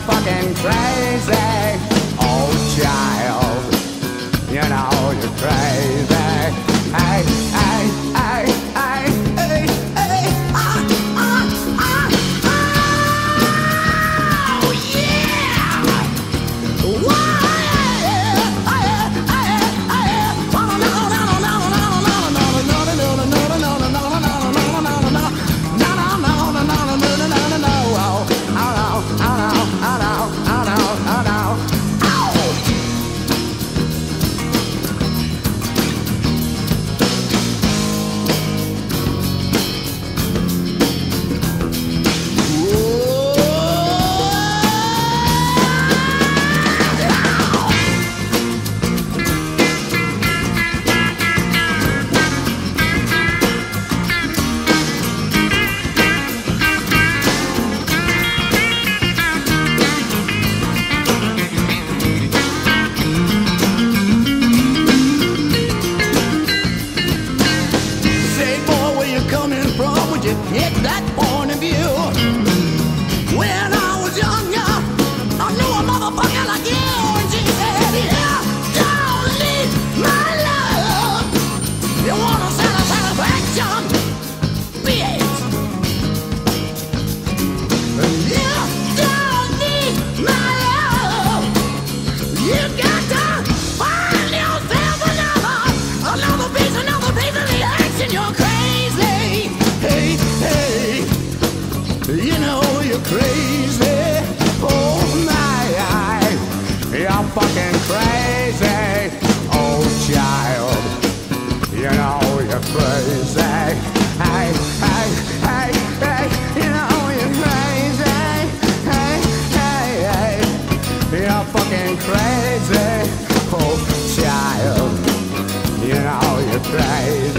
fucking crazy, oh child. You know you're crazy. Hey, hey, hey, hey, hey, hey, oh yeah! Get that point of view. When I was younger, I knew a motherfucker like you, and she said, yeah, don't need my love. You want a satisfaction, bitch. You don't need my love. You got to find yourself another piece of the action. You're crazy. Hey, hey, you know you're crazy. Oh my, you're fucking crazy. Oh child, you know you're crazy. Hey, hey, hey, hey, you know you're crazy. Hey, hey, hey, you're fucking crazy. Oh child, you know you're crazy.